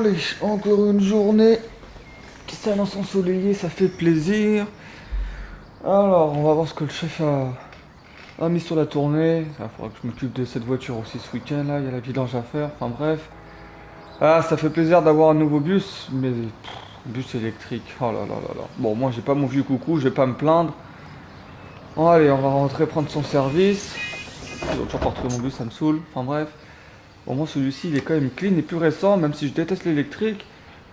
Allez, encore une journée qui s'annonce ensoleillée, ça fait plaisir. Alors, on va voir ce que le chef a mis sur la tournée. Il faudra que je m'occupe de cette voiture aussi ce week-end là, il y a la vidange à faire, enfin bref. Ah, ça fait plaisir d'avoir un nouveau bus, mais bus électrique, oh là là là là. Bon, moi j'ai pas mon vieux coucou, je vais pas me plaindre. Bon, allez, on va rentrer prendre son service. Je dois toujours pas retrouver mon bus, ça me saoule, enfin bref. Bon, moi celui-ci il est quand même clean et plus récent, même si je déteste l'électrique.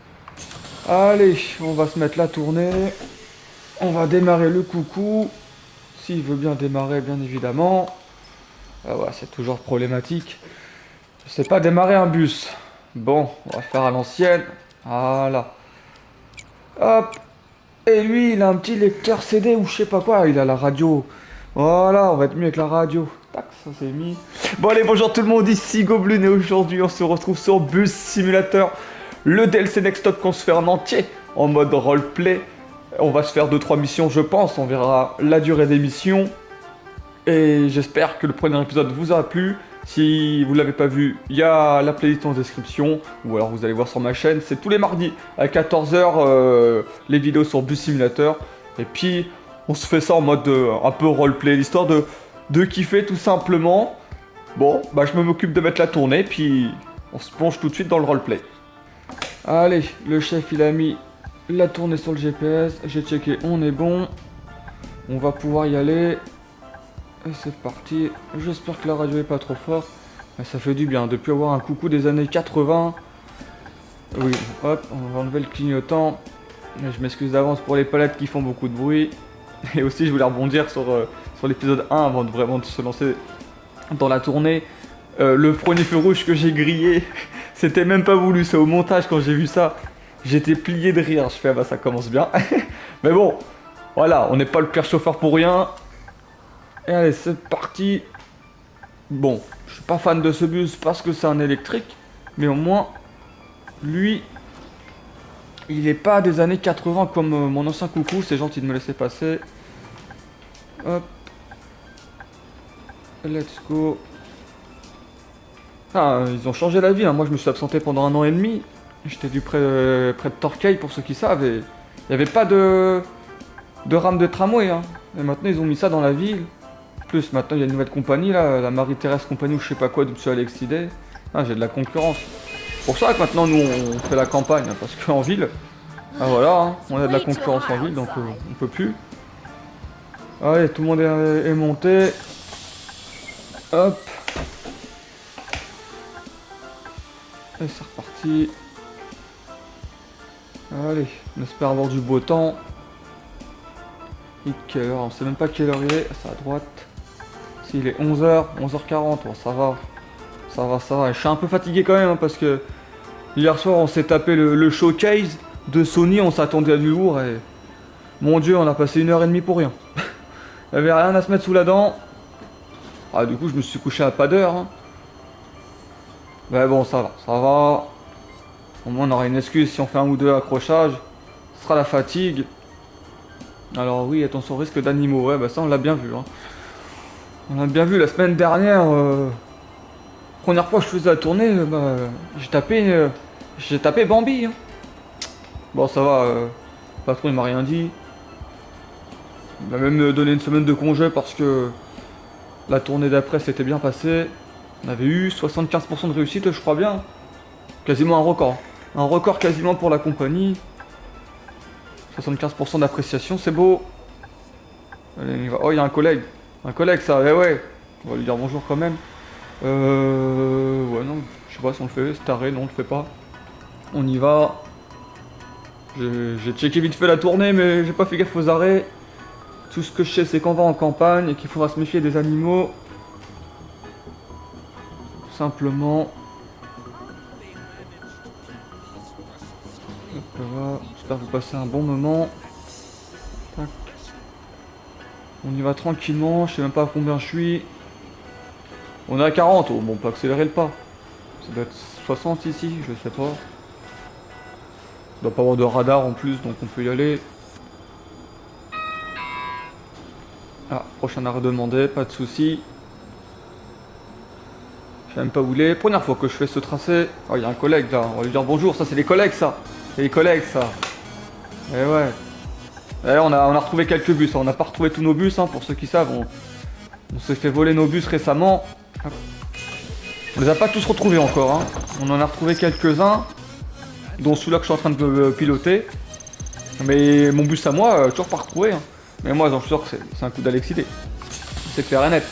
Allez, on va se mettre la tournée. On va démarrer le coucou. S'il veut bien démarrer, bien évidemment. Ah ouais, c'est toujours problématique. Je sais pas démarrer un bus. Bon, on va faire à l'ancienne. Voilà. Hop. Et lui, il a un petit lecteur CD ou je sais pas quoi. Il a la radio. Voilà, on va être mieux avec la radio. Tac, ça c'est mis. Bon allez, bonjour tout le monde, ici Goblin et aujourd'hui on se retrouve sur Bus Simulator. Le DLC Next Stop qu'on se fait en entier, en mode roleplay. On va se faire 2-3 missions je pense, on verra la durée des missions. Et j'espère que le premier épisode vous a plu. Si vous ne l'avez pas vu, il y a la playlist en description. Ou alors vous allez voir sur ma chaîne, c'est tous les mardis à 14 h les vidéos sur Bus Simulator. Et puis on se fait ça en mode un peu roleplay, l'histoire de kiffer tout simplement. Bon, bah je m'occupe de mettre la tournée, puis on se plonge tout de suite dans le roleplay. Allez, le chef il a mis la tournée sur le GPS, j'ai checké, on est bon. On va pouvoir y aller. Et c'est parti. J'espère que la radio est pas trop forte. Mais ça fait du bien, depuis avoir un coucou des années 80. Oui, hop, on va enlever le clignotant. Et je m'excuse d'avance pour les palettes qui font beaucoup de bruit. Et aussi je voulais rebondir sur l'épisode 1 avant de vraiment se lancer dans la tournée. Le premier feu rouge que j'ai grillé, c'était même pas voulu, c'est au montage quand j'ai vu ça. J'étais plié de rire, je fais ah bah ça commence bien. Mais bon, voilà, on n'est pas le pire chauffeur pour rien. Et allez, c'est parti. Bon, je suis pas fan de ce bus parce que c'est un électrique. Mais au moins, lui, il est pas des années 80 comme mon ancien coucou. C'est gentil de me laisser passer. Hop. Let's go. Ah, ils ont changé la vie, hein. Moi je me suis absenté pendant 1 an et demi. J'étais près de Torquay pour ceux qui savent. Et il n'y avait pas de rame de tramway, hein. Et maintenant ils ont mis ça dans la ville. Plus maintenant il y a une nouvelle compagnie là, la Marie-Thérèse compagnie ou je sais pas quoi de M. Alex Sidé. Ah, j'ai de la concurrence. Pour ça que maintenant nous on fait la campagne, hein, parce qu'en ville, ah voilà, hein, on a de la concurrence en ville donc on peut plus. Allez, tout le monde est monté. Hop. Et c'est reparti. Allez, on espère avoir du beau temps. Et quelle heure? On sait même pas quelle heure il est. C'est à droite. S'il est 11 h, 11 h 40, bon, ça va. Ça va, ça va. Et je suis un peu fatigué quand même, hein, parce que hier soir on s'est tapé le showcase de Sony, on s'attendait à du lourd et... Mon dieu, on a passé 1 h 30 pour rien. Il y avait rien à se mettre sous la dent. Ah, du coup je me suis couché à pas d'heure, hein. Mais bon, ça va, ça va. Au moins on aura une excuse si on fait 1 ou 2 accrochages. Ce sera la fatigue. Alors oui, attention au risque d'animaux. Ouais, bah ça on l'a bien vu, hein. On l'a bien vu la semaine dernière. Première fois que je faisais la tournée, bah, j'ai tapé Bambi, hein. Bon, ça va. Le patron il m'a rien dit. Il m'a même donné une semaine de congé parce que la tournée d'après s'était bien passée. On avait eu 75% de réussite, je crois bien. Quasiment un record. Un record quasiment pour la compagnie. 75% d'appréciation, c'est beau. Allez, on y va. Oh, il y a un collègue. Un collègue, ça, eh ouais. On va lui dire bonjour quand même. Ouais, non, je sais pas si on le fait. C'est taré, non, on le fait pas. On y va. J'ai checké vite fait la tournée, mais j'ai pas fait gaffe aux arrêts. Tout ce que je sais, c'est qu'on va en campagne et qu'il faudra se méfier des animaux. Simplement. Voilà, j'espère que vous passez un bon moment. Tac. On y va tranquillement, je sais même pas à combien je suis. On est à 40, oh, bon on peut accélérer le pas. Ça doit être 60 ici, je sais pas. Il doit pas avoir de radar en plus, donc on peut y aller. Ah, prochain arrêt demandé, pas de soucis. Je sais même pas où il est. Première fois que je fais ce tracé. Oh, il y a un collègue là. On va lui dire bonjour. Ça, c'est les collègues, ça. C'est les collègues, ça. Et ouais. Et on a retrouvé quelques bus. On n'a pas retrouvé tous nos bus, hein, pour ceux qui savent. On s'est fait voler nos bus récemment. On les a pas tous retrouvés encore. Hein. On en a retrouvé quelques-uns. Dont celui-là que je suis en train de piloter. Mais mon bus à moi, toujours pas retrouvé. Hein. Mais moi, j'en suis sûr que c'est un coup d'Alexidé. C'est clair et net.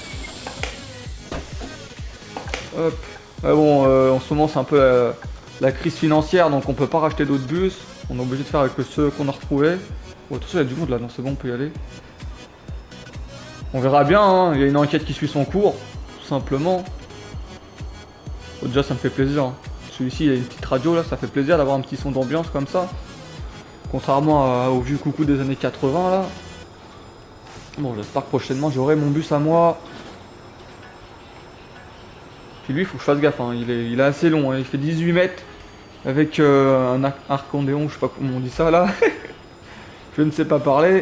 Hop. Mais bon, en ce moment, c'est un peu la crise financière, donc on peut pas racheter d'autres bus. On est obligé de faire avec ceux qu'on a retrouvés. Bon, attention, il y a du monde là, non, c'est bon, on peut y aller. On verra bien, hein. Il y a une enquête qui suit son cours, tout simplement. Bon, déjà, ça me fait plaisir. Hein. Celui-ci, il y a une petite radio là, ça fait plaisir d'avoir un petit son d'ambiance comme ça. Contrairement au vieux coucou des années 80 là. Bon, j'espère que prochainement j'aurai mon bus à moi. Puis lui, il faut que je fasse gaffe, hein. Il est assez long, hein. Il fait 18 mètres avec un arcandéon, je sais pas comment on dit ça là. Je ne sais pas parler.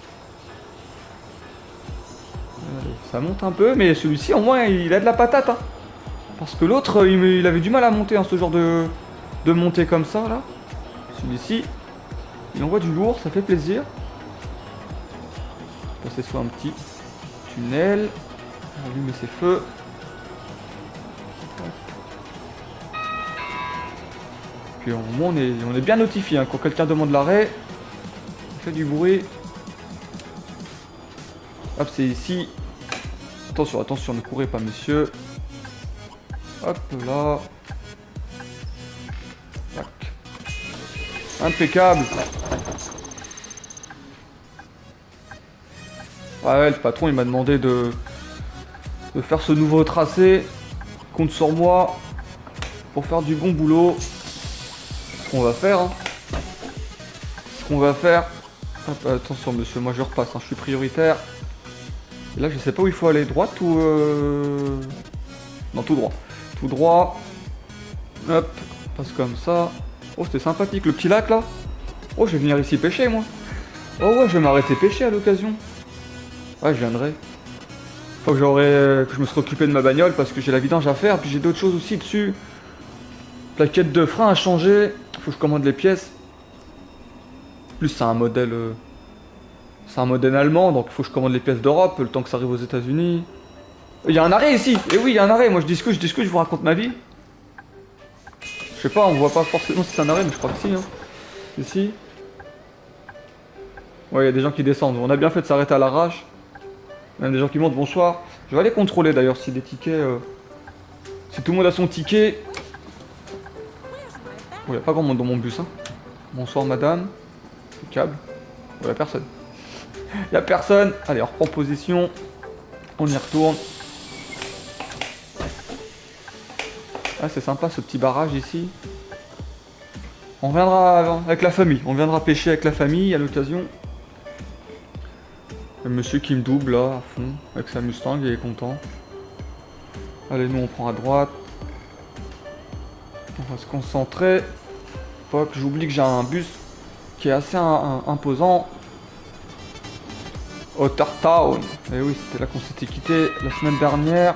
Allez, ça monte un peu, mais celui-ci au moins il a de la patate. Hein. Parce que l'autre, il avait du mal à monter, hein, ce genre de montée comme ça là. Celui-ci, il envoie du lourd, ça fait plaisir. Passer sur un petit tunnel. Allumer ses feux. Puis au moins on est bien notifié, hein. Quand quelqu'un demande l'arrêt, on fait du bruit. Hop, c'est ici. Attention, attention, ne courez pas, monsieur. Hop là. Tac. Impeccable. Ah ouais, le patron il m'a demandé de faire ce nouveau tracé. Compte sur moi pour faire du bon boulot. Ce qu'on va faire. Hein. Ce qu'on va faire. Hop, attention monsieur, moi je repasse, hein, je suis prioritaire. Et là je sais pas où il faut aller, droite ou non, tout droit. Tout droit. Hop, passe comme ça. Oh, c'était sympathique le petit lac là. Oh, je vais venir ici pêcher moi. Oh ouais, je vais m'arrêter pêcher à l'occasion. Ouais, je viendrai. Faut que que je me serais occupé de ma bagnole parce que j'ai la vidange à faire, puis j'ai d'autres choses aussi dessus. Plaquette de frein à changer. Faut que je commande les pièces. En plus, c'est un modèle. C'est un modèle allemand, donc il faut que je commande les pièces d'Europe, le temps que ça arrive aux États-Unis. Il y a un arrêt ici. Et oui, il y a un arrêt. Moi, je discute, je vous raconte ma vie. Je sais pas, on voit pas forcément si c'est un arrêt, mais je crois que si. Hein. Ici. Ouais, il y a des gens qui descendent. On a bien fait de s'arrêter à l'arrache. Il y a des gens qui montent, bonsoir. Je vais aller contrôler d'ailleurs si des tickets... Si tout le monde a son ticket. Oh, il n'y a pas grand monde dans mon bus. Hein. Bonsoir madame. Le câble. Oh, il n'y a personne. Il n'y a personne. Allez, on reprend position. On y retourne. Ah, c'est sympa ce petit barrage ici. On viendra avec la famille. On viendra pêcher avec la famille à l'occasion. Le monsieur qui me double là, à fond, avec sa Mustang, il est content. Allez, nous on prend à droite. On va se concentrer. Pas que j'oublie que j'ai un bus qui est assez imposant. Ottertown. Et oui, c'était là qu'on s'était quitté la semaine dernière.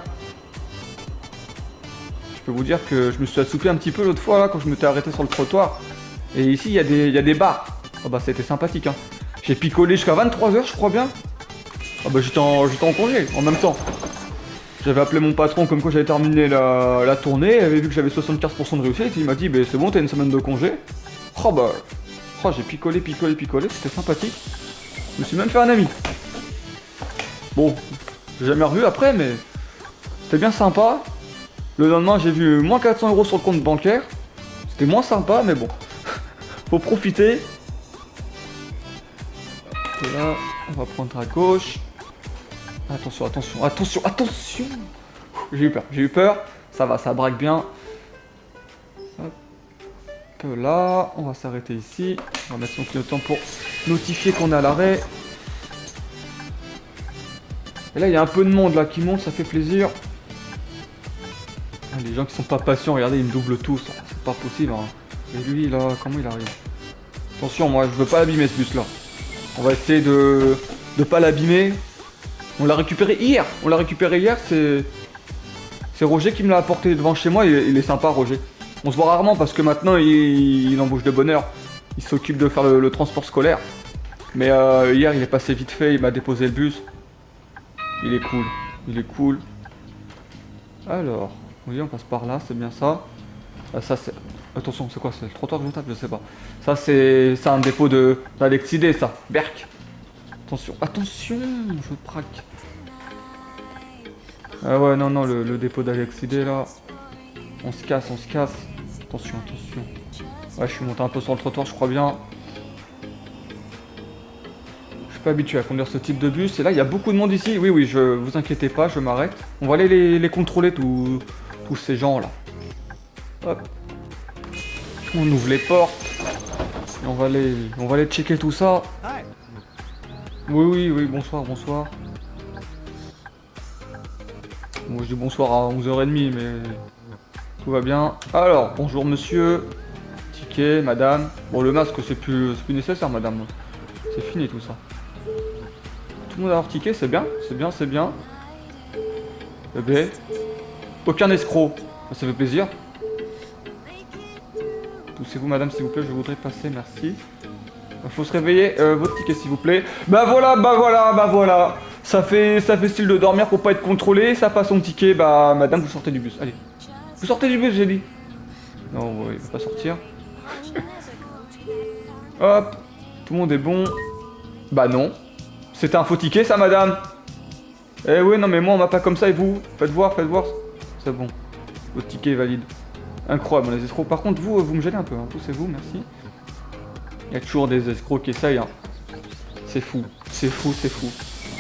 Je peux vous dire que je me suis assoupli un petit peu l'autre fois là, quand je m'étais arrêté sur le trottoir. Et ici, il y a des bars. Oh bah, c'était sympathique, hein. J'ai picolé jusqu'à 23 h, je crois bien. Ah bah j'étais en congé en même temps. J'avais appelé mon patron comme quoi j'avais terminé la tournée, il avait vu que j'avais 75% de réussite, il m'a dit bah c'est bon, t'as une semaine de congé. Oh bah, oh, j'ai picolé, c'était sympathique. Je me suis même fait un ami. Bon, j'ai jamais revu après, mais c'était bien sympa. Le lendemain j'ai vu moins 400 € sur le compte bancaire. C'était moins sympa, mais bon. Faut profiter. Et là, on va prendre à gauche. Attention, attention, attention, attention. J'ai eu peur. Ça va, ça braque bien. Hop là, on va s'arrêter ici. On va mettre son clignotant pour notifier qu'on est à l'arrêt. Et là, il y a un peu de monde là qui monte, ça fait plaisir. Ah, les gens qui sont pas patients, regardez, ils me doublent tous. C'est pas possible. Hein. Et lui, là, comment il arrive? Attention, moi, je veux pas abîmer ce bus là. On va essayer de pas l'abîmer. On l'a récupéré hier. C'est C'est Roger qui me l'a apporté devant chez moi, il est sympa Roger. On se voit rarement parce que maintenant il embauche de bonne heure. Il s'occupe de faire le transport scolaire. Mais hier il est passé vite fait, il m'a déposé le bus. Il est cool, il est cool. Alors, oui on passe par là, c'est bien ça. Ah, ça c'est... Attention, c'est quoi? C'est le trottoir que je tape? Je sais pas. Ça c'est un dépôt d'Alexidé ça. Berk. Attention, attention, je traque. Ah ouais, non, non, le dépôt d'Alexidé là. On se casse, on se casse. Attention, attention. Ouais, je suis monté un peu sur le trottoir, je crois bien. Je suis pas habitué à conduire ce type de bus. Et là, il y a beaucoup de monde ici. Oui, oui, vous inquiétez pas, je m'arrête. On va aller les contrôler, tous ces gens là. Hop. On ouvre les portes. Et on va aller checker tout ça. Oui, oui, oui, bonsoir, bonsoir. Bon, je dis bonsoir à 11h30, mais tout va bien. Alors, bonjour monsieur. Ticket, madame. Bon, le masque, c'est plus nécessaire, madame. C'est fini tout ça. Tout le monde a leur ticket, c'est bien, c'est bien, c'est bien. Bébé. Aucun escroc. Ça fait plaisir. Poussez-vous, madame, s'il vous plaît, je voudrais passer, merci. Faut se réveiller, votre ticket s'il vous plaît. Bah voilà, bah voilà, bah voilà. Ça fait style de dormir pour pas être contrôlé, ça passe son ticket, bah madame vous sortez du bus, allez. Vous sortez du bus j'ai dit. Non, ouais, il va pas sortir. Hop, tout le monde est bon. Bah non. C'était un faux ticket ça madame. Eh oui, non mais moi on m'a pas comme ça et vous, faites voir. C'est bon, votre ticket est valide. Incroyable les escrocs, par contre vous me gênez un peu, hein. Poussez-vous, merci. Il y a toujours des escrocs qui essayent, hein. C'est fou, c'est fou, c'est fou.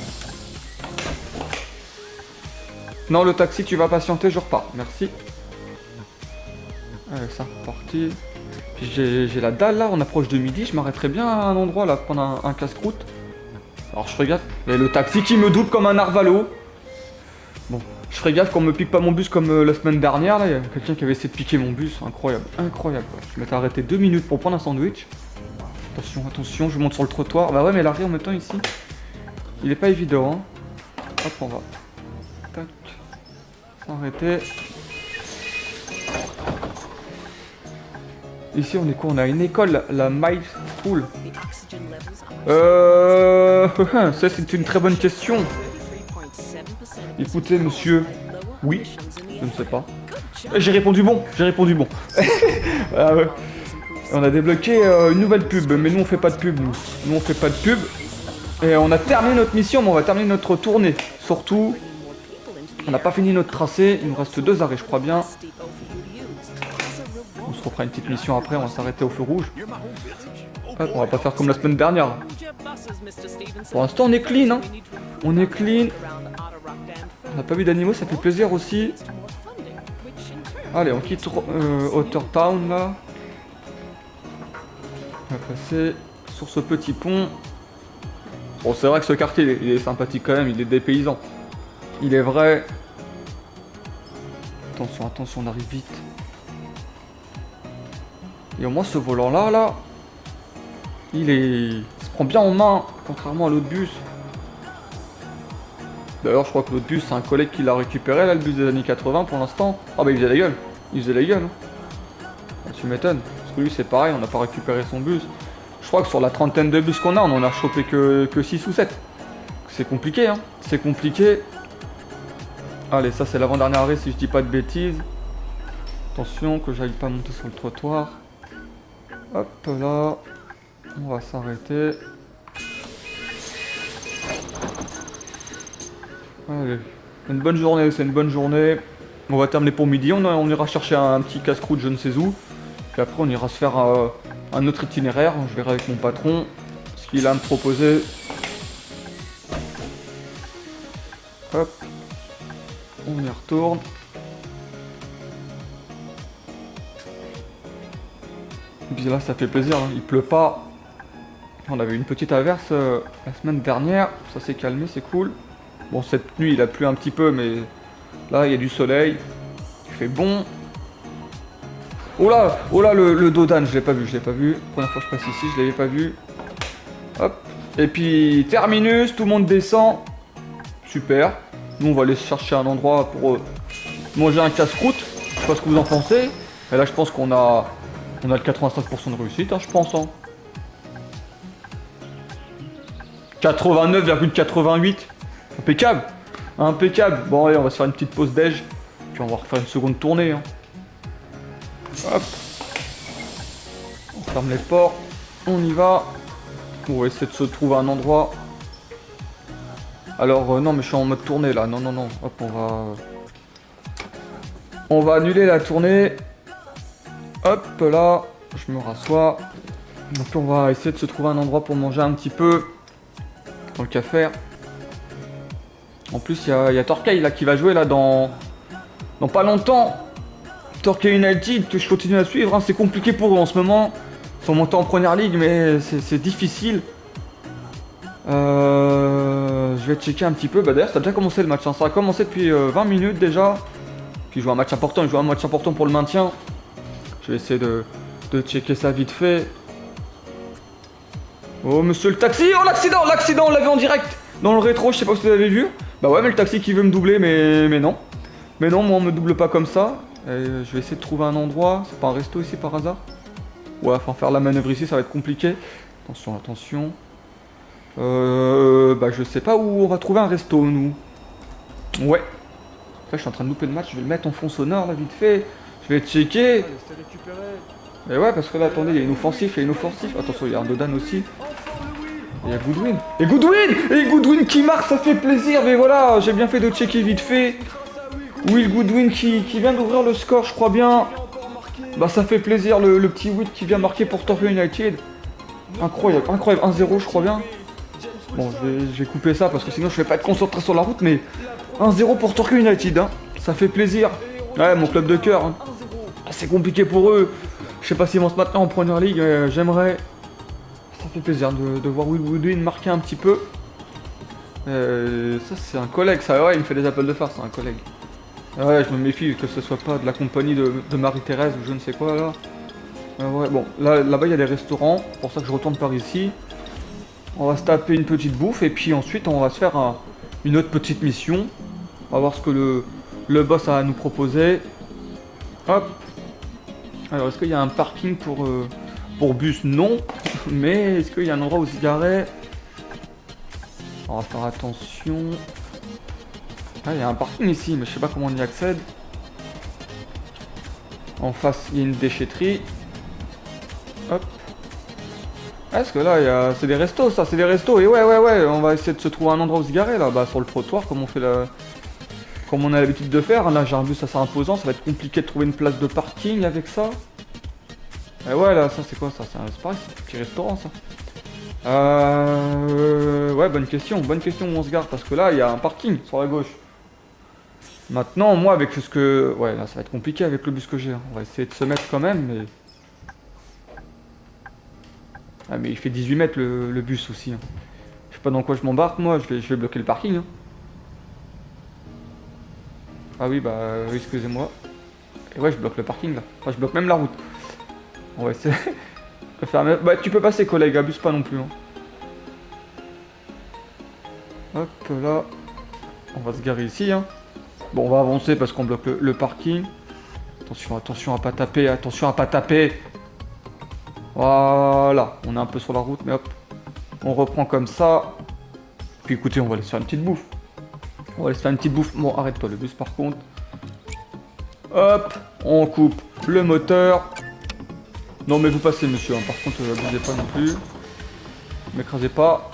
Non, le taxi, tu vas patienter, je repars. Merci. Allez, ça, parti. Puis j'ai la dalle là, on approche de midi, je m'arrêterai bien à un endroit là, prendre un casse-croûte. Alors je ferai gaffe. Et le taxi qui me double comme un narvalo. Bon, je ferai gaffe qu'on me pique pas mon bus comme la semaine dernière là. Il y a quelqu'un qui avait essayé de piquer mon bus. Incroyable, incroyable. Je m'étais arrêté 2 minutes pour prendre un sandwich. Attention, attention, je monte sur le trottoir. Bah ouais, mais l'arrêt en même temps ici, il est pas évident. Hein. Hop, on va. Tac. S'arrêter. Ici, on est quoi? On a une école, la Miles School. Ça c'est une très bonne question. Écoutez, monsieur. Oui, je ne sais pas. J'ai répondu bon, j'ai répondu bon. Ah ouais. On a débloqué une nouvelle pub, mais nous on fait pas de pub, nous. Nous on fait pas de pub. Et on a terminé notre mission, mais on va terminer notre tournée. Surtout, on n'a pas fini notre tracé, il nous reste 2 arrêts, je crois bien. On se refera une petite mission après, on va s'arrêter au feu rouge. Hop, on va pas faire comme la semaine dernière. Pour l'instant, on est clean, hein. On est clean. On n'a pas vu d'animaux, ça fait plaisir aussi. Allez, on quitte Ottertown, là. On va passer sur ce petit pont. Bon, c'est vrai que ce quartier, il est sympathique quand même, il est dépaysant. Il est vrai. Attention, attention, on arrive vite. Et au moins, ce volant-là, il se prend bien en main, contrairement à l'autre bus. D'ailleurs, je crois que l'autre bus, c'est un collègue qui l'a récupéré, là, le bus des années 80 pour l'instant. Ah bah, il faisait la gueule. Il faisait la gueule. Hein. Ah, tu m'étonnes. Parce que lui, c'est pareil, on n'a pas récupéré son bus. Je crois que sur la trentaine de bus qu'on a, on en a chopé que 6 ou 7. C'est compliqué, hein. C'est compliqué. Allez, ça, c'est l'avant-dernier arrêt, si je dis pas de bêtises. Attention, que j'aille pas monter sur le trottoir. Hop là. On va s'arrêter. Allez. Une bonne journée, c'est une bonne journée. On va terminer pour midi. On ira chercher un petit casse-croûte je ne sais où. Puis après on ira se faire un autre itinéraire. Je verrai avec mon patron ce qu'il a à me proposer. Hop. On y retourne. Et puis là ça fait plaisir, hein. Il pleut pas. On avait une petite averse la semaine dernière. Ça s'est calmé, c'est cool. Bon, cette nuit il a plu un petit peu, mais là il y a du soleil. Il fait bon. Oh là, le dos d'âne, je l'ai pas vu, Première fois que je passe ici, je l'avais pas vu. Hop. Et puis terminus, tout le monde descend. Super. Nous on va aller chercher un endroit manger un casse-croûte. Je sais pas ce que vous en pensez. Et là, je pense qu'on a le 85% de réussite, hein, je pense. Hein. 89,88. Impeccable. Impeccable. Bon, allez, on va se faire une petite pause déj. Puis on va refaire une seconde tournée. Hein. Hop. On ferme les portes. On y va. On va essayer de se trouver un endroit. Alors, non, mais je suis en mode tournée là. Non, non, non. Hop, on va annuler la tournée. Hop, là. Je me rassois. Donc, on va essayer de se trouver un endroit pour manger un petit peu. Tant qu'à faire. En plus, il y a Torquay là qui va jouer là dans pas longtemps. Torquay United que je continue à suivre. Hein. C'est compliqué pour eux en ce moment. Ils sont montés en première ligue, mais c'est difficile. Je vais checker un petit peu. Bah d'ailleurs, ça a déjà commencé le match. Hein. Ça a commencé depuis 20 minutes déjà. Puis ils jouent un match important. Ils jouent un match important pour le maintien. Je vais essayer de checker ça vite fait. Oh monsieur le taxi. Oh l'accident. L'accident, on l'a vu en direct. Dans le rétro, je sais pas si vous avez vu. Bah ouais, mais le taxi qui veut me doubler, mais non. Mais non, moi on me double pas comme ça. Je vais essayer de trouver un endroit. C'est pas un resto ici par hasard? Ouais, enfin faire la manœuvre ici, ça va être compliqué. Attention, attention. Bah je sais pas où on va trouver un resto, nous. Ouais. Là, je suis en train de louper le match. Je vais le mettre en fond sonore, là, vite fait. Je vais checker. Et ouais, parce que là, attendez, il y a une offensive, Attention, il y a un Dodan aussi. Il y a Goodwin. Et Goodwin qui marque, ça fait plaisir. Mais voilà, j'ai bien fait de checker vite fait. Will Goodwin qui vient d'ouvrir le score, je crois bien. Bah ça fait plaisir, le petit Will qui vient marquer pour Torquay United. Incroyable, incroyable, 1-0 je crois bien. Bon, je vais couper ça parce que sinon je vais pas être concentré sur la route, mais 1-0 pour Torquay United, hein. Ça fait plaisir. Ouais, mon club de cœur. Hein. C'est compliqué pour eux. Je sais pas s'ils vont se maintenir en première ligue, j'aimerais. Ça fait plaisir de voir Will Goodwin marquer un petit peu. Ça c'est un collègue, ça, ouais, il me fait des appels de phare, c'est un collègue. Ouais, je me méfie que ce soit pas de la compagnie de Marie-Thérèse ou je ne sais quoi là. Ouais, bon, là-bas il y a des restaurants, c'est pour ça que je retourne par ici. On va se taper une petite bouffe et puis ensuite on va se faire une autre petite mission. On va voir ce que le boss a à nous proposer. Hop. Alors est-ce qu'il y a un parking pour bus? Non. Mais est-ce qu'il y a un endroit où se garer? On va faire attention. Ah, il y a un parking ici, mais je sais pas comment on y accède. En face, il y a une déchetterie. Hop. Ah, parce que là, c'est des restos, ça, c'est des restos. Et ouais, on va essayer de se trouver un endroit où se garer, là, bah, sur le trottoir, comme on a l'habitude de faire. Là, j'ai un bus assez imposant, ça va être compliqué de trouver une place de parking avec ça. Et ouais, là, ça, c'est quoi, ça? C'est pareil, c'est un petit restaurant, ça. Ouais, bonne question où on se gare, parce que là, il y a un parking sur la gauche. Maintenant, moi, avec ce que... Ouais, là, ça va être compliqué avec le bus que j'ai. On va essayer de se mettre quand même, mais... Ah, mais il fait 18 mètres, le bus aussi. Hein. Je sais pas dans quoi je m'embarque, moi. Je vais bloquer le parking. Hein. Ah oui, bah, oui, excusez-moi. Et ouais, je bloque le parking, là. Enfin, je bloque même la route. On va essayer de faire... Bah, tu peux passer, collègue. Abuse pas non plus. Hein. Hop, là. On va se garer ici, hein. Bon, on va avancer parce qu'on bloque le parking. Attention, attention à pas taper, attention à pas taper. Voilà, on est un peu sur la route, mais hop. On reprend comme ça. Puis écoutez, on va aller se faire une petite bouffe. On va aller se faire une petite bouffe. Bon, arrête-toi le bus par contre. Hop, on coupe le moteur. Non mais vous passez monsieur, hein. Par contre, abusez pas non plus. M'écrasez pas.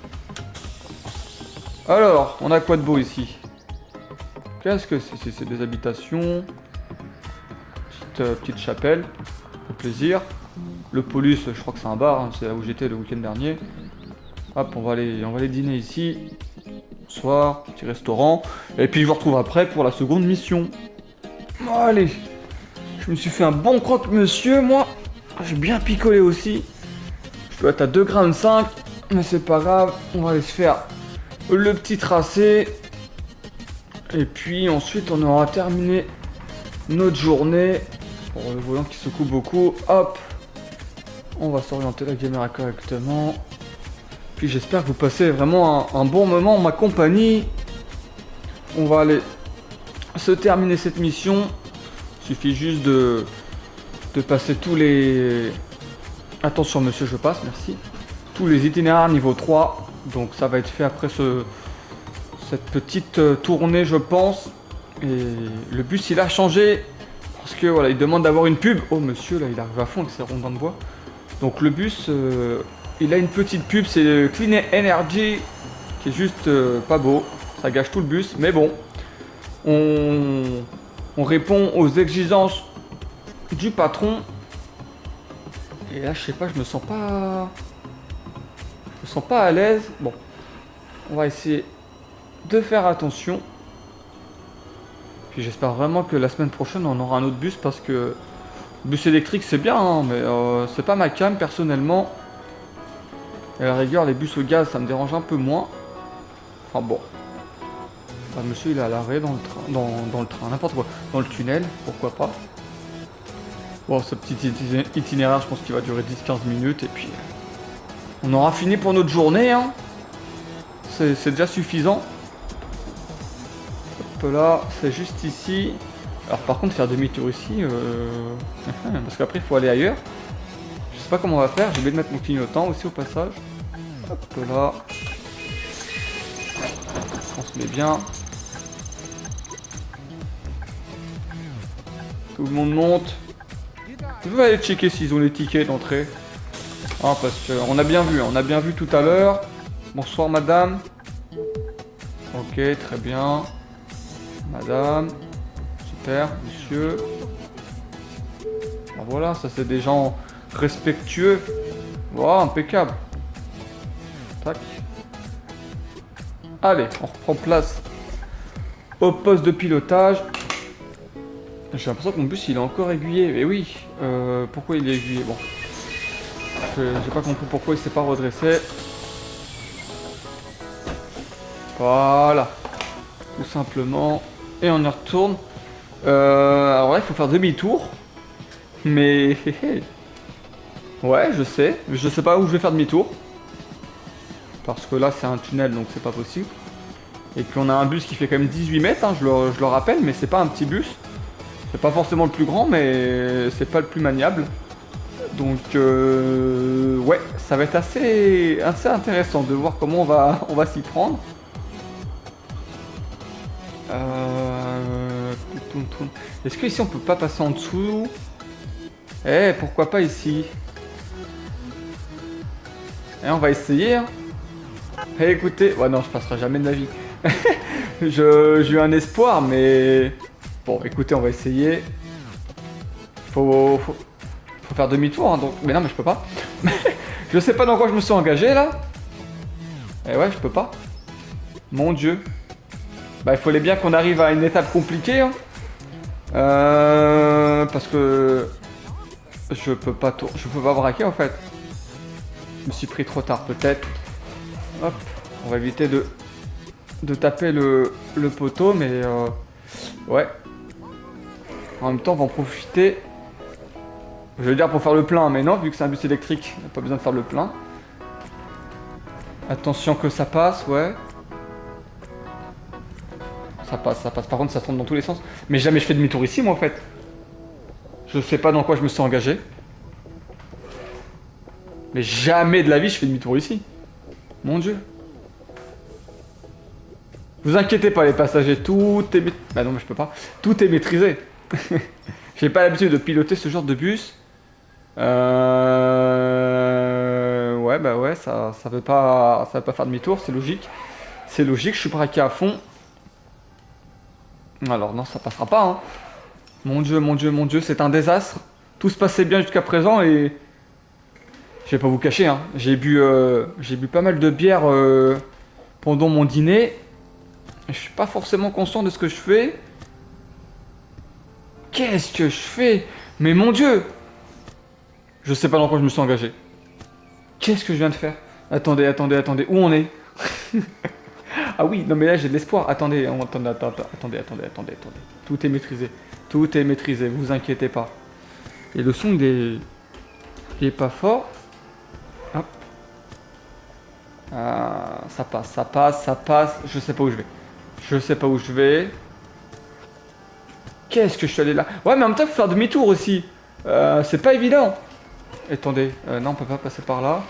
Alors, on a quoi de beau ici? Qu'est-ce que c'est? C'est des habitations. Petite chapelle. Au plaisir. Le Polus, je crois que c'est un bar. Hein, c'est là où j'étais le week-end dernier. Hop, on va aller dîner ici. Bonsoir, petit restaurant. Et puis je vous retrouve après pour la seconde mission. Bon, allez. Je me suis fait un bon croque-monsieur, moi. J'ai bien picolé aussi. Je dois être à 2,5 g. Mais c'est pas grave. On va aller se faire le petit tracé. Et puis ensuite on aura terminé notre journée. Pour le volant qui secoue beaucoup. Hop. On va s'orienter la caméra correctement. Puis j'espère que vous passez vraiment un bon moment en ma compagnie. On va aller se terminer cette mission. Il suffit juste de passer tous les... Attention monsieur, je passe, merci. Tous les itinéraires niveau 3. Donc ça va être fait après cette petite tournée, je pense. Et le bus, il a changé. Parce que voilà, il demande d'avoir une pub. Oh monsieur, là, il arrive à fond avec ses rondins de bois. Donc le bus, il a une petite pub, c'est Clean Energy. Qui est juste pas beau. Ça gâche tout le bus. Mais bon, on répond aux exigences du patron. Et là, je sais pas, je me sens pas à l'aise. Bon, on va essayer de faire attention. Puis j'espère vraiment que la semaine prochaine, on aura un autre bus parce que bus électrique, c'est bien, hein, mais c'est pas ma cam personnellement. Et à la rigueur, les bus au gaz, ça me dérange un peu moins. Enfin bon. Ah, monsieur, il est à l'arrêt dans le train, dans le train, n'importe quoi. Dans le tunnel, pourquoi pas. Bon, ce petit itinéraire, je pense qu'il va durer 10-15 minutes et puis on aura fini pour notre journée, hein. C'est déjà suffisant. Hop là, c'est juste ici. Alors par contre, faire demi-tour ici, parce qu'après il faut aller ailleurs. Je sais pas comment on va faire, j'ai oublié de mettre mon clignotant aussi au passage. Hop là. On se met bien. Tout le monde monte. Je vais aller checker s'ils ont les tickets d'entrée. Ah, parce qu'on a bien vu tout à l'heure. Bonsoir madame. Ok, très bien. Madame. Super, monsieur. Alors voilà, ça c'est des gens respectueux. Voilà, impeccable. Tac. Allez, on reprend place au poste de pilotage. J'ai l'impression que mon bus il est encore aiguillé. Mais oui, pourquoi il est aiguillé? Bon. J'ai pas compris pourquoi il s'est pas redressé. Voilà. Tout simplement. Et on y retourne. Alors là, il faut faire demi-tour. Mais... ouais, je sais. Je sais pas où je vais faire demi-tour. Parce que là, c'est un tunnel, donc c'est pas possible. Et puis on a un bus qui fait quand même 18 mètres, hein, je le rappelle, mais c'est pas un petit bus. C'est pas forcément le plus grand, mais c'est pas le plus maniable. Donc ouais, ça va être assez intéressant de voir comment on va s'y prendre. Est-ce que ici on peut pas passer en dessous? Eh, pourquoi pas ici? Et on va essayer. Hein. Eh, écoutez, ouais non, je passerai jamais de la vie. J'ai eu un espoir, mais bon, écoutez, on va essayer. Faut faire demi-tour, hein, donc... Mais non, mais je peux pas. Je sais pas dans quoi je me suis engagé, là. Eh ouais, je peux pas. Mon Dieu. Bah, il fallait bien qu'on arrive à une étape compliquée. Hein. Parce que... Je peux pas braquer, en fait. Je me suis pris trop tard, peut-être. Hop. On va éviter de taper le poteau, mais... ouais. En même temps, on va en profiter... Je veux dire pour faire le plein, mais non, vu que c'est un bus électrique, on n'a pas besoin de faire le plein. Attention que ça passe, ouais. Ça passe. Par contre, ça tourne dans tous les sens. Mais jamais je fais demi-tour ici, moi, en fait. Je sais pas dans quoi je me suis engagé. Mais jamais de la vie, je fais demi-tour ici. Mon Dieu. Vous inquiétez pas, les passagers, tout est... Bah non, mais je peux pas. Tout est maîtrisé. J'ai pas l'habitude de piloter ce genre de bus. Ouais, bah ouais, ça veut pas faire demi-tour, c'est logique. C'est logique, je suis braqué à fond. Alors non, ça passera pas, hein. Mon Dieu, c'est un désastre. Tout se passait bien jusqu'à présent et... Je vais pas vous cacher, hein. J'ai bu pas mal de bière pendant mon dîner. Je suis pas forcément conscient de ce que je fais. Qu'est-ce que je fais? Mais mon Dieu! Je sais pas dans quoi je me suis engagé. Qu'est-ce que je viens de faire? Attendez. Où on est? Ah oui, non mais là j'ai de l'espoir. Attendez. Tout est maîtrisé. Vous inquiétez pas. Et le son il est pas fort. Hop. Ça passe. Je sais pas où je vais. Qu'est-ce que je suis allé là? Ouais, mais en même temps, il faut faire demi-tour aussi. C'est pas évident. Attendez, non, on peut pas passer par là.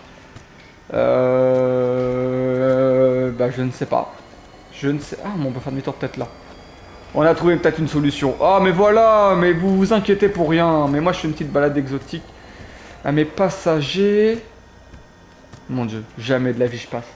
Bah, je ne sais pas. Je ne sais... Ah, mais on peut faire demi-tour peut-être là. On a trouvé peut-être une solution. Ah, mais voilà, mais vous vous inquiétez pour rien. Mais moi, je fais une petite balade exotique. Ah, mes passagers... Mon Dieu, jamais de la vie je passe.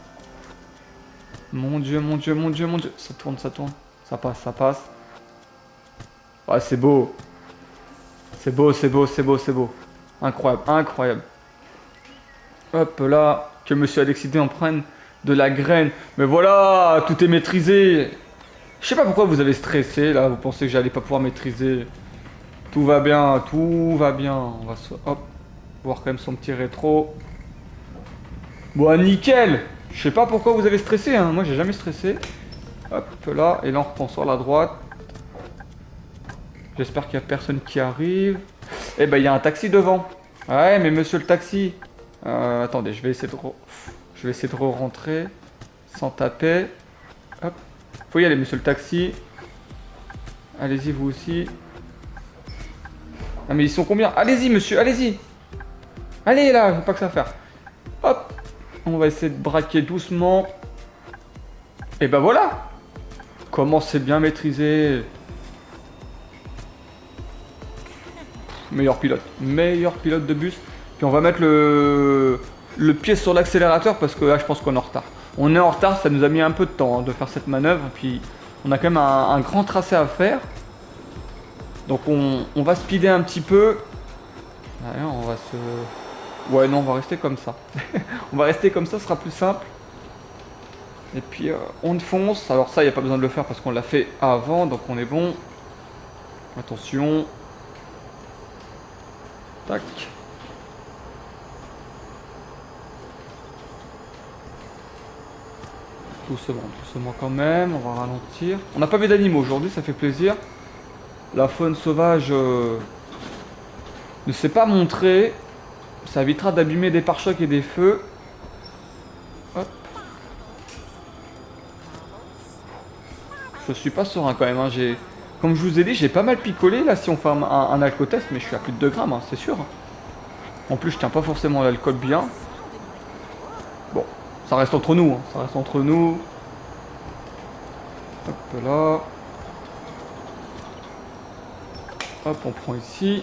Mon Dieu, mon Dieu, mon Dieu, mon Dieu. Ça tourne, ça tourne. Ça passe, ça passe. Ouais, c'est beau. C'est beau, c'est beau, c'est beau, c'est beau. Incroyable, incroyable. Hop là, que monsieur Alexidé en prenne de la graine. Mais voilà, tout est maîtrisé. Je sais pas pourquoi vous avez stressé là, vous pensez que j'allais pas pouvoir maîtriser. Tout va bien, tout va bien. On va se... Hop, voir quand même son petit rétro. Bon, nickel. Je sais pas pourquoi vous avez stressé, hein. Moi j'ai jamais stressé. Hop là, et là on reprend sur la droite. J'espère qu'il y a personne qui arrive. Eh ben il y a un taxi devant. Ouais, mais monsieur le taxi. Attendez, je vais essayer de re-rentrer sans taper. Hop. Faut y aller, monsieur le taxi. Allez-y, vous aussi. Ah, mais ils sont combien? Allez-y, monsieur, allez-y. Allez, là, j'ai pas que ça à faire. Hop. On va essayer de braquer doucement. Et ben voilà. Comment c'est bien maîtrisé. Meilleur pilote de bus. Puis on va mettre le pied sur l'accélérateur parce que là je pense qu'on est en retard. On est en retard, ça nous a mis un peu de temps hein, de faire cette manœuvre. Puis on a quand même un grand tracé à faire. Donc on va speeder un petit peu. Ouais, on va se... Ouais non, on va rester comme ça. On va rester comme ça, ce sera plus simple. Et puis on fonce. Alors ça, il n'y a pas besoin de le faire parce qu'on l'a fait avant, donc on est bon. Attention. Tac. Doucement, doucement quand même, on va ralentir. On n'a pas vu d'animaux aujourd'hui, ça fait plaisir. La faune sauvage ne s'est pas montrée. Ça évitera d'abîmer des pare-chocs et des feux. Hop. Je suis pas serein quand même. Hein. Comme je vous ai dit, j'ai pas mal picolé là si on fait un alcotest, mais je suis à plus de 2 grammes, hein, c'est sûr. En plus, je tiens pas forcément l'alcool bien. Bon, ça reste entre nous, hein, ça reste entre nous. Hop là. Hop, on prend ici.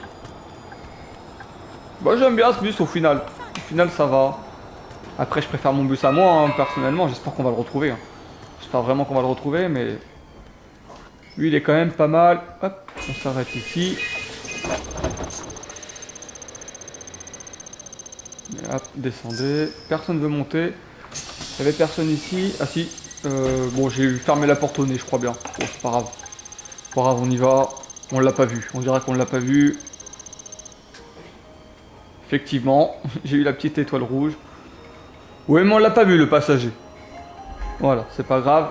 Bah, j'aime bien ce bus au final. Au final, ça va. Après, je préfère mon bus à moi, hein, personnellement. J'espère qu'on va le retrouver. Hein. J'espère vraiment qu'on va le retrouver, mais... Lui, il est quand même pas mal. Hop, on s'arrête ici. Et hop, descendez. Personne veut monter. Il n'y avait personne ici. Ah si. Bon, j'ai fermé la porte au nez, je crois bien. Bon, c'est pas grave. Pas grave, on y va. On l'a pas vu. On dirait qu'on l'a pas vu. Effectivement, j'ai eu la petite étoile rouge. Oui, mais on l'a pas vu, le passager. Voilà, c'est pas grave.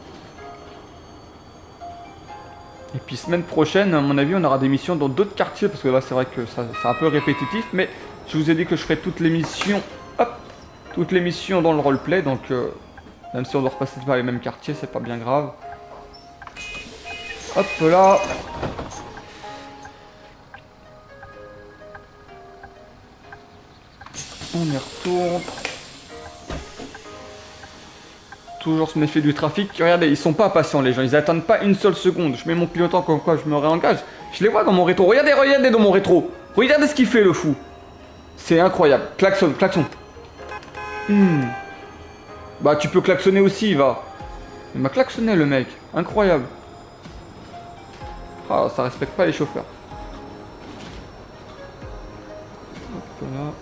Et puis semaine prochaine, à mon avis, on aura des missions dans d'autres quartiers. Parce que là, c'est vrai que c'est un peu répétitif. Mais je vous ai dit que je ferai toutes les missions. Hop, toutes les missions dans le roleplay. Donc, même si on doit repasser par les mêmes quartiers, c'est pas bien grave. Hop là. On y retourne. Toujours se méfier du trafic. Regardez, ils sont pas patients les gens, ils attendent pas une seule seconde. Je mets mon clignotant comme quoi je me réengage. Je les vois dans mon rétro. Regardez, regardez dans mon rétro. Regardez ce qu'il fait le fou. C'est incroyable. Klaxon, klaxon. Bah tu peux klaxonner aussi, va. Il m'a klaxonné le mec. Incroyable. Ah, ça respecte pas les chauffeurs. Hop là.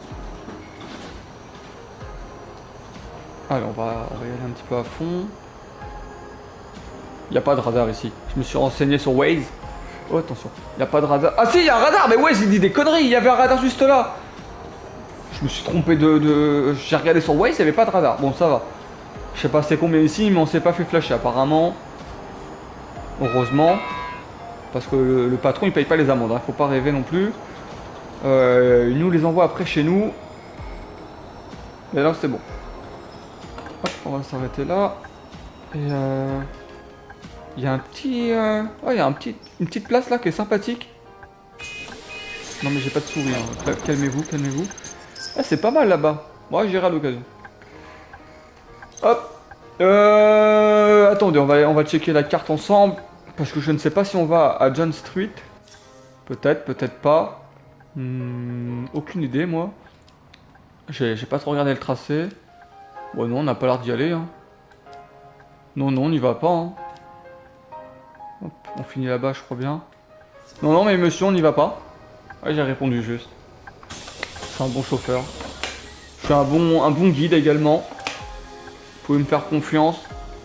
Allez, on va y aller un petit peu à fond. Il n'y a pas de radar ici. Je me suis renseigné sur Waze. Oh, attention. Il n'y a pas de radar. Ah si, il y a un radar. Mais Waze, il dit des conneries. Il y avait un radar juste là. Je me suis trompé de... J'ai regardé sur Waze, il n'y avait pas de radar. Bon, ça va. Je sais pas c'est combien ici, mais on s'est pas fait flasher apparemment. Heureusement. Parce que le patron, il paye pas les amendes. Hein. Faut pas rêver non plus. Il nous les envoie après chez nous. Et là, c'est bon. Hop, on va s'arrêter là. Et Il y a un petit... Oh, il y a une petite place là qui est sympathique. Non mais j'ai pas de souris, hein. Calmez-vous, calmez-vous. Ah, c'est pas mal là-bas. Moi, j'irai à l'occasion. Hop. Attendez, on va checker la carte ensemble. Parce que je ne sais pas si on va à John Street. Peut-être, peut-être pas. Aucune idée, moi. J'ai pas trop regardé le tracé. Bon, non, on n'a pas l'air d'y aller. Hein. Non, non, on n'y va pas. Hein. Hop, on finit là-bas, je crois bien. Non, non, mais monsieur, on n'y va pas. Ouais, j'ai répondu juste. Je suis un bon chauffeur. Je suis un bon guide également. Vous pouvez me faire confiance.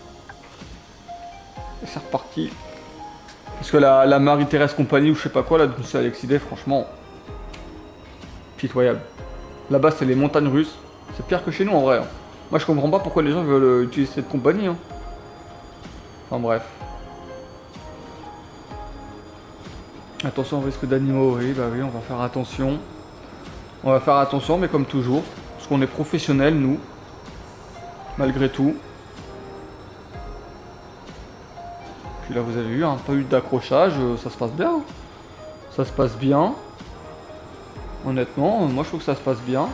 Et c'est reparti. Parce que la Marie-Thérèse Compagnie ou je sais pas quoi, là, de M. Alexidé, franchement, pitoyable. Là-bas, c'est les montagnes russes. C'est pire que chez nous, en vrai. Hein. Moi, je comprends pas pourquoi les gens veulent utiliser cette compagnie. Hein. Enfin, bref. Attention au risque d'animaux, oui, bah oui, on va faire attention. On va faire attention, mais comme toujours. Parce qu'on est professionnels, nous. Malgré tout. Puis là, vous avez vu, hein, pas eu d'accrochage, ça se passe bien. Hein. Ça se passe bien. Honnêtement, moi je trouve que ça se passe bien.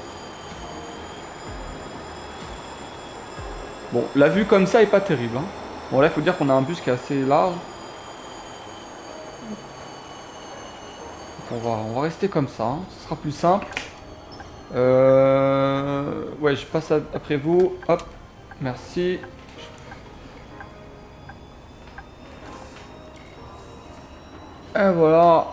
Bon, la vue comme ça est pas terrible. Hein. Bon, là, il faut dire qu'on a un bus qui est assez large. On va rester comme ça, hein. Ce sera plus simple. Ouais, je passe après vous. Hop, merci. Et voilà.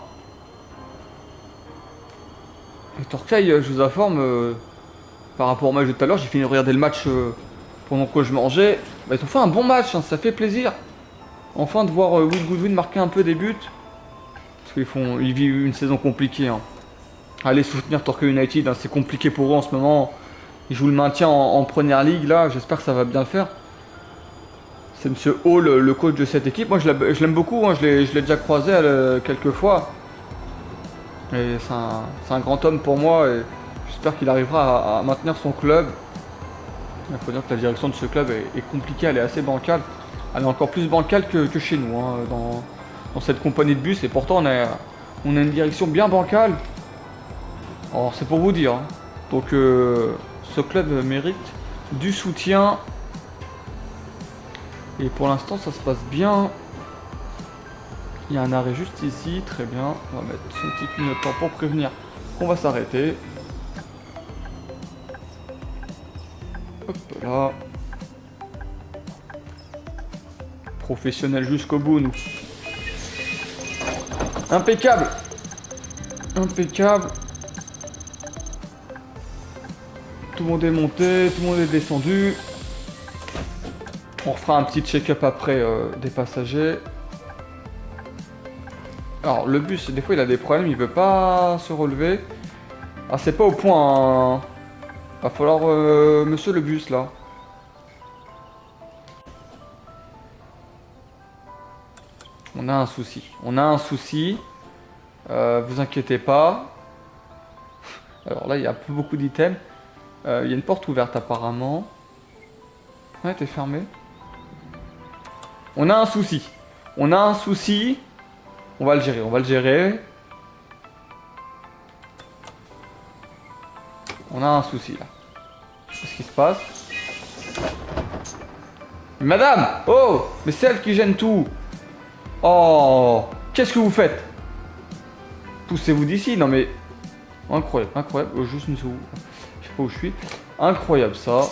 Et Torquay, je vous informe, par rapport au match de tout à l'heure, j'ai fini de regarder le match pendant que je mangeais. Bah, ils ont fait un bon match, hein, ça fait plaisir. Enfin de voir Will Goodwin marquer un peu des buts. Parce ils vivent une saison compliquée. Hein. Allez soutenir Torquay United, hein, c'est compliqué pour eux en ce moment. Ils jouent le maintien en première ligue là, j'espère que ça va bien le faire. C'est Monsieur Hall, le coach de cette équipe. Moi je l'aime beaucoup, hein, je l'ai déjà croisé quelques fois. Et c'est un grand homme pour moi et j'espère qu'il arrivera à maintenir son club. Il faut dire que la direction de ce club est compliquée, elle est assez bancale. Elle est encore plus bancale que chez nous, hein, dans cette compagnie de bus. Et pourtant on a une direction bien bancale. Alors c'est pour vous dire. Hein. Donc ce club mérite du soutien. Et pour l'instant ça se passe bien. Il y a un arrêt juste ici, très bien. On va mettre son petit clignotant pour prévenir qu'on va s'arrêter. Hop là. Professionnel jusqu'au bout, nous. Impeccable. Impeccable. Tout le monde est monté, tout le monde est descendu. On refera un petit check-up après des passagers. Alors le bus, des fois il a des problèmes, il veut pas se relever. Ah c'est pas au point. Hein. Va falloir monsieur le bus là. On a un souci. On a un souci. Vous inquiétez pas. Alors là il y a plus beaucoup d'items. Il y a une porte ouverte apparemment. Ouais, t'es fermé. On a un souci. On a un souci. On va le gérer, on va le gérer. On a un souci là. Qu'est-ce qui se passe? Madame! Oh! Mais c'est elle qui gêne tout! Oh! Qu'est-ce que vous faites? Poussez-vous d'ici, non mais... Incroyable, incroyable. Oh, juste une seconde. Je sais pas où je suis. Incroyable ça.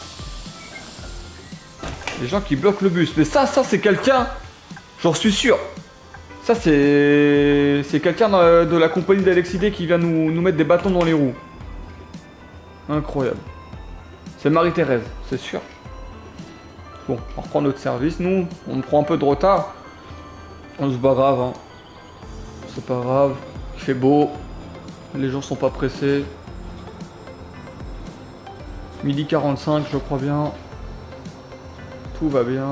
Les gens qui bloquent le bus. Mais ça c'est quelqu'un... J'en suis sûr. Ça c'est quelqu'un de la compagnie d'Alexidé qui vient nous mettre des bâtons dans les roues. Incroyable. C'est Marie-Thérèse, c'est sûr. Bon, on reprend notre service, nous. On prend un peu de retard. C'est pas grave, hein. C'est pas grave. Il fait beau. Les gens sont pas pressés. 12h45, je crois bien. Tout va bien.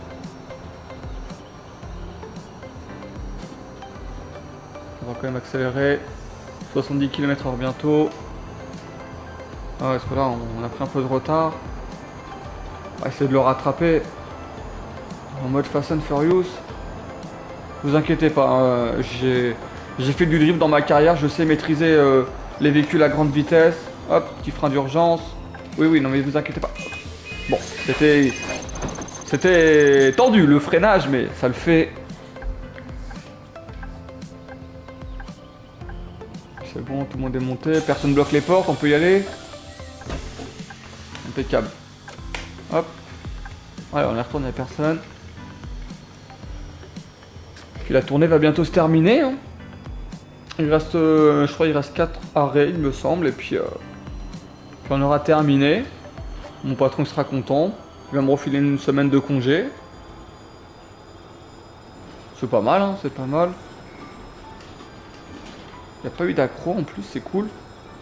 On va quand même accélérer. 70 km/h bientôt. Ah, parce que là, on a pris un peu de retard. On va essayer de le rattraper. En mode Fast and Furious. Vous inquiétez pas, hein, j'ai fait du drift dans ma carrière, je sais maîtriser les véhicules à grande vitesse. Hop, petit frein d'urgence. Oui, oui, non mais vous inquiétez pas. Bon, c'était tendu le freinage, mais ça le fait. C'est bon, tout le monde est monté, personne bloque les portes, on peut y aller. Impeccable. Hop. Ouais, on est retourné à personne. Puis la tournée va bientôt se terminer. Hein. Il reste, je crois, il reste 4 arrêts, il me semble, et puis on aura terminé. Mon patron sera content. Il va me refiler une semaine de congé. C'est pas mal, hein, c'est pas mal. Il n'y a pas eu d'accro en plus, c'est cool.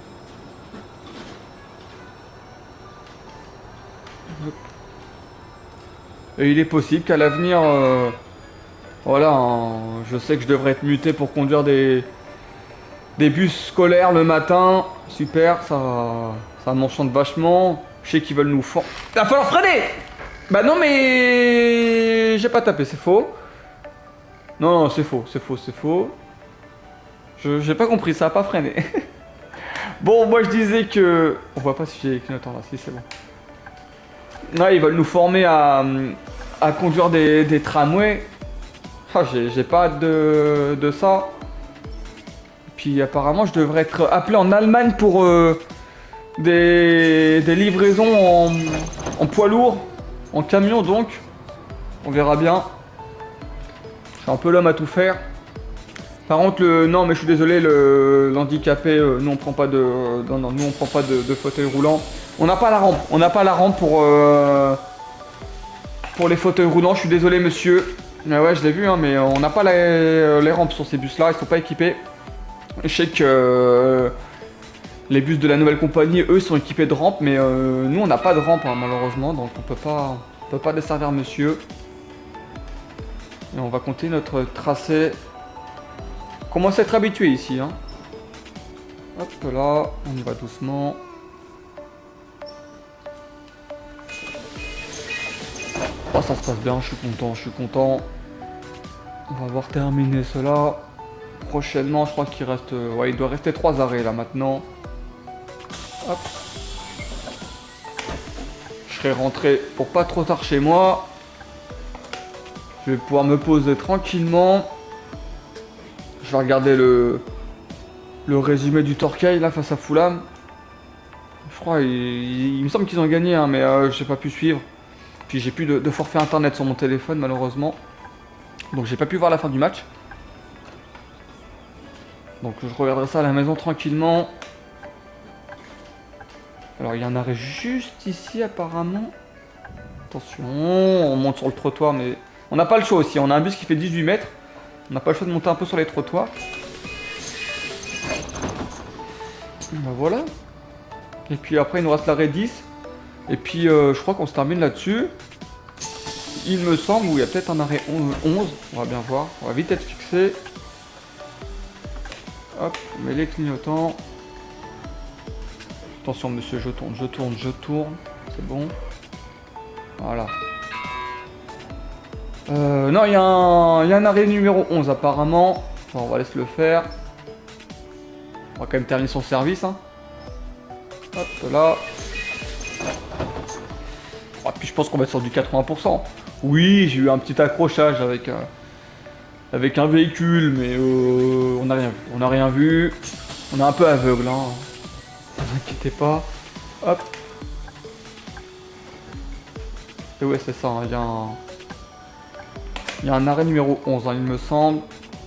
Et il est possible qu'à l'avenir, voilà, hein, je sais que je devrais être muté pour conduire des bus scolaires le matin. Super, ça m'enchante vachement. Je sais qu'ils veulent nous fendre. Il va falloir freiner! Bah non mais... J'ai pas tapé, c'est faux. Non, non, c'est faux, c'est faux, c'est faux. J'ai pas compris, ça a pas freiné. Bon, moi je disais que... On voit pas si j'ai les clignotants là, si c'est bon. Ouais, ils veulent nous former à conduire des tramways. Ah, j'ai pas hâte de ça. Puis apparemment je devrais être appelé en Allemagne pour des livraisons en poids lourd, en camion donc. On verra bien. Je suis un peu l'homme à tout faire. Par contre, non, mais je suis désolé, l'handicapé, nous on prend pas de, non, nous on prend pas de fauteuil roulant. On n'a pas la rampe. On n'a pas la rampe pour les fauteuils roulants. Je suis désolé, monsieur. Ah ouais, je l'ai vu, hein, mais on n'a pas les rampes sur ces bus-là. Ils sont pas équipés. Je sais que les bus de la nouvelle compagnie, eux, sont équipés de rampes, mais nous, on n'a pas de rampe, hein, malheureusement, donc on peut pas desservir monsieur. Et on va compter notre tracé. Commence à être habitué ici, hein. Hop là, on y va doucement. Oh, ça se passe bien, je suis content, je suis content. On va avoir terminé cela. Prochainement, je crois qu'il reste... ouais, il doit rester 3 arrêts là maintenant. Hop. Je serai rentré pour pas trop tard chez moi. Je vais pouvoir me poser tranquillement. Je vais regarder le résumé du Torquay là face à Fulham. Je crois, il me semble qu'ils ont gagné, hein, mais j'ai pas pu suivre. Puis j'ai plus de forfait internet sur mon téléphone malheureusement. Donc j'ai pas pu voir la fin du match. Donc je regarderai ça à la maison tranquillement. Alors il y a un arrêt juste ici apparemment. Attention, on monte sur le trottoir mais... On n'a pas le choix aussi, on a un bus qui fait 18 mètres. On n'a pas le choix de monter un peu sur les trottoirs. Ben voilà. Et puis après il nous reste l'arrêt 10. Et puis je crois qu'on se termine là-dessus. Il me semble, où il y a peut-être un arrêt 11. On va bien voir, on va vite être fixé. Hop, on met les clignotants. Attention monsieur, je tourne, je tourne, je tourne. C'est bon. Voilà. Non, il y a un arrêt numéro 11 apparemment. Bon, on va laisser le faire. On va quand même terminer son service. Hein. Hop là. Oh, puis je pense qu'on va être sur du 80%. Oui, j'ai eu un petit accrochage avec un véhicule, mais on n'a rien vu. On n'a rien vu. On est un peu aveugle, hein. Ne vous inquiétez pas. Hop. Et ouais, c'est ça. Il y a un arrêt numéro 11, hein, il me semble.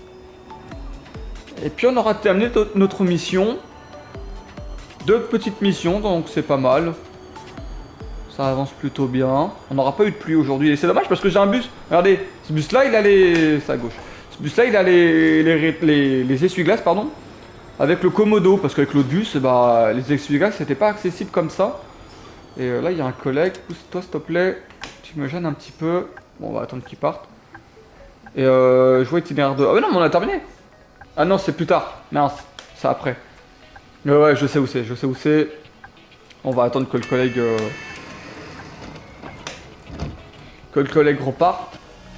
Et puis on aura terminé notre mission. 2 petites missions, donc c'est pas mal. Ça avance plutôt bien. On n'aura pas eu de pluie aujourd'hui. Et c'est dommage parce que j'ai un bus. Regardez, ce bus-là, il a les... C'est à gauche. Ce bus-là, il a les essuie-glaces, pardon. Avec le commodo. Parce qu'avec l'autre bus, bah, les essuie-glaces, c'était pas accessible comme ça. Et là, il y a un collègue. Pousse-toi, s'il te plaît. Tu me gênes un petit peu. Bon, on va attendre qu'il parte. Et je vois itinéraire 2. Ah mais non, mais on a terminé. Ah non, c'est plus tard. Mince, c'est après. Mais ouais, je sais où c'est, je sais où c'est. On va attendre que le collègue reparte.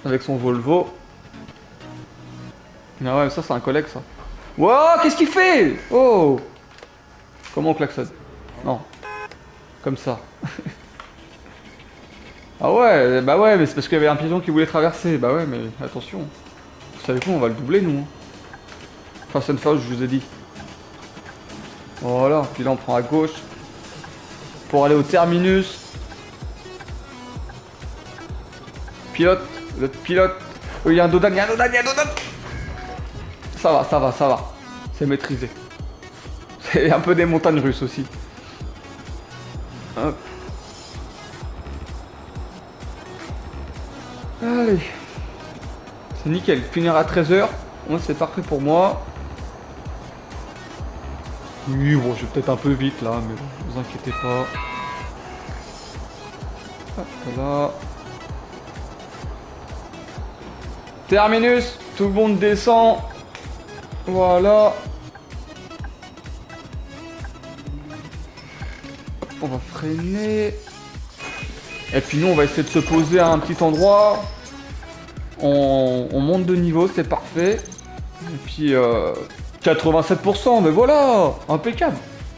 Avec son Volvo. Ah ouais, ça c'est un collègue ça. Wow, qu'est-ce qu'il fait? Oh! Comment on klaxonne? Non. Comme ça. Ah ouais, bah ouais, mais c'est parce qu'il y avait un piéton qui voulait traverser. Bah ouais, mais attention. Vous savez quoi, on va le doubler nous. Hein. Fast and Furious, je vous ai dit. Voilà, puis là on prend à gauche. Pour aller au terminus. Pilote, le pilote. Oh, il y a un Dodan, il y a un Dodan, il y a un Dodan. Ça va, ça va, ça va. C'est maîtrisé. C'est un peu des montagnes russes aussi. Hop. Allez. C'est nickel. Finir à 13 h. Moi, c'est parfait pour moi. Oui, bon, je vais peut-être un peu vite là, mais ne vous inquiétez pas. Hop là. Terminus. Tout le monde descend. Voilà. Hop, on va freiner. Et puis nous, on va essayer de se poser à un petit endroit. On monte de niveau, c'est parfait. Et puis 87%, mais voilà, impeccable.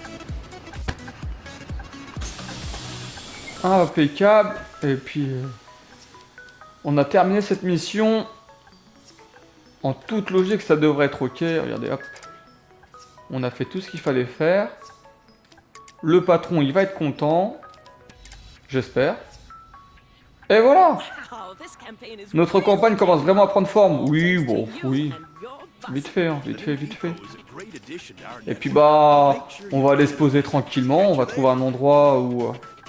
Impeccable. Et puis on a terminé cette mission. En toute logique, ça devrait être ok. Regardez, hop. On a fait tout ce qu'il fallait faire. Le patron, il va être content. J'espère. Et voilà. Notre campagne commence vraiment à prendre forme. Oui, bon, oui. Vite fait, hein, vite fait, vite fait. Et puis bah, on va aller se poser tranquillement. On va trouver un endroit où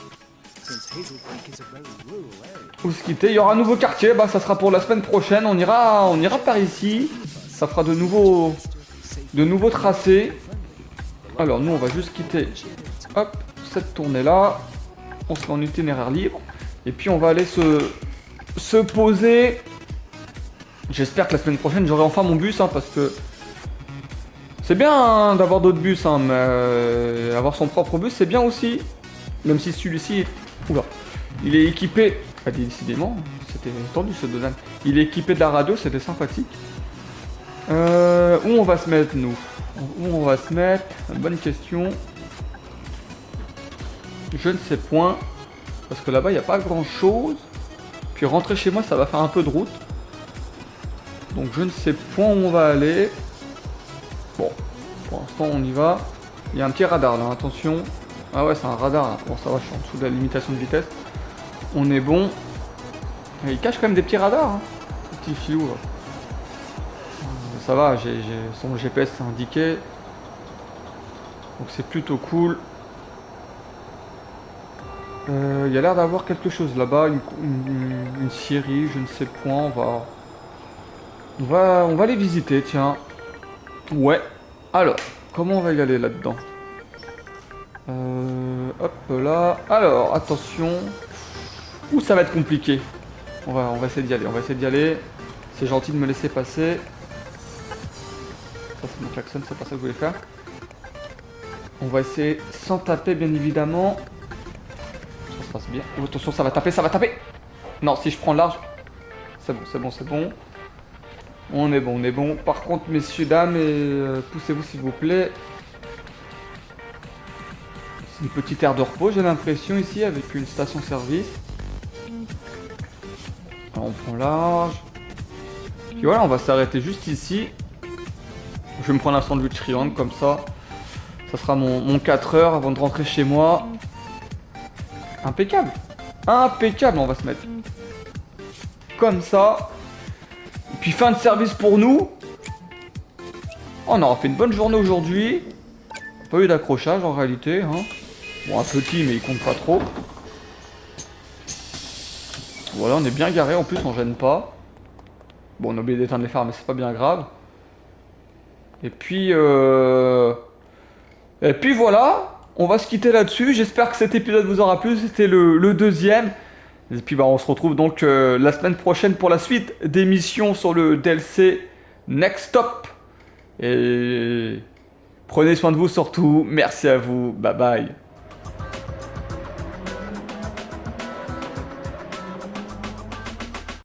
se quitter. Il y aura un nouveau quartier. Bah, ça sera pour la semaine prochaine. On ira par ici. Ça fera de nouveaux tracés. Alors nous, on va juste quitter. Hop, cette tournée là. On se met en itinéraire libre. Et puis on va aller se poser. J'espère que la semaine prochaine j'aurai enfin mon bus, hein, parce que c'est bien hein, d'avoir d'autres bus, hein, mais avoir son propre bus c'est bien aussi. Même si celui-ci, oula, il est équipé. Ah, décidément, c'était tendu ce Dodan. Il est équipé de la radio, c'était sympathique. Où on va se mettre nous? Où on va se mettre? Bonne question. Je ne sais point. Parce que là-bas, il n'y a pas grand-chose. Puis rentrer chez moi, ça va faire un peu de route. Donc je ne sais point où on va aller. Bon, pour l'instant, on y va. Il y a un petit radar là, attention. Ah ouais, c'est un radar là. Bon, ça va, je suis en dessous de la limitation de vitesse. On est bon. Et il cache quand même des petits radars. Hein. Des petits filous. Là. Ça va, j'ai son GPS indiqué. Donc c'est plutôt cool. Il y a l'air d'avoir quelque chose là-bas, une scierie, je ne sais point, on va les visiter, tiens. Ouais. Alors, comment on va y aller là-dedans? Hop là. Alors, attention. Ouh, ça va être compliqué. On va essayer d'y aller, on va essayer d'y aller. C'est gentil de me laisser passer. Ça c'est mon klaxon, c'est pas ça que je voulais faire. On va essayer sans taper, bien évidemment. Ça se passe bien. Oh, attention, ça va taper, ça va taper. Non, si je prends large. C'est bon, c'est bon, c'est bon. On est bon, on est bon. Par contre, messieurs, dames, poussez-vous s'il vous plaît. C'est une petite aire de repos, j'ai l'impression, ici, avec une station-service. On prend large. Puis voilà, on va s'arrêter juste ici. Je vais me prendre un sandwich triangle, comme ça. Ça sera mon 4 heures avant de rentrer chez moi. Impeccable. Impeccable, on va se mettre comme ça. Et puis fin de service pour nous. On aura fait une bonne journée aujourd'hui. Pas eu d'accrochage en réalité. Hein. Bon, un petit, mais il compte pas trop. Voilà, on est bien garé. En plus, on gêne pas. Bon, on a oublié d'éteindre les phares, mais c'est pas bien grave. Et puis voilà. On va se quitter là-dessus. J'espère que cet épisode vous aura plu. C'était le deuxième. Et puis bah, on se retrouve donc la semaine prochaine pour la suite des missions sur le DLC Next Stop. Et prenez soin de vous surtout. Merci à vous. Bye bye.